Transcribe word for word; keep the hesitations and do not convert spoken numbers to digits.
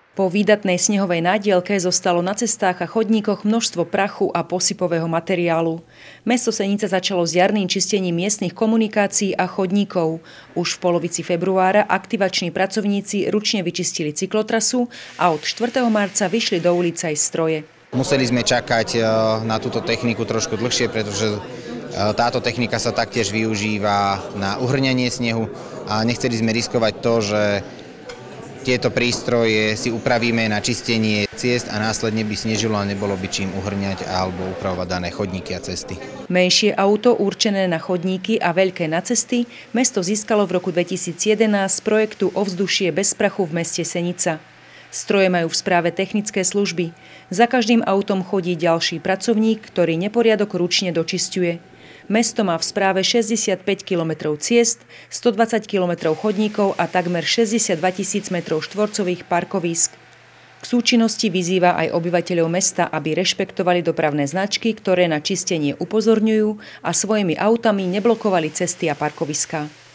Po výdatnej snehovej nádielke zostalo na cestách a chodníkoch množstvo prachu a posypového materiálu. Mesto Senica začalo s jarným čistením miestnych komunikácií a chodníkov. Už v polovici februára aktivační pracovníci ručne vyčistili cyklotrasu a od štvrtého marca vyšli do ulic aj stroje. Museli sme čakať na túto techniku trošku dlhšie, pretože táto technika sa taktiež využíva na uhrňanie snehu a nechceli sme riskovať to, že tieto prístroje si upravíme na čistenie ciest a následne by snežilo a nebolo by čím uhrňať alebo upravovať dané chodníky a cesty. Menšie auto určené na chodníky a veľké na cesty mesto získalo v roku dvetisícjedenásť z projektu Ovzdušie bez prachu v meste Senica. Stroje majú v správe technické služby. Za každým autom chodí ďalší pracovník, ktorý neporiadok ručne dočisťuje. Mesto má v správe šesťdesiatpäť kilometrov ciest, stodvadsať kilometrov chodníkov a takmer šesťdesiatdva tisíc metrov štvorcových parkovísk. K súčinnosti vyzýva aj obyvateľov mesta, aby rešpektovali dopravné značky, ktoré na čistenie upozorňujú a svojimi autami neblokovali cesty a parkoviská.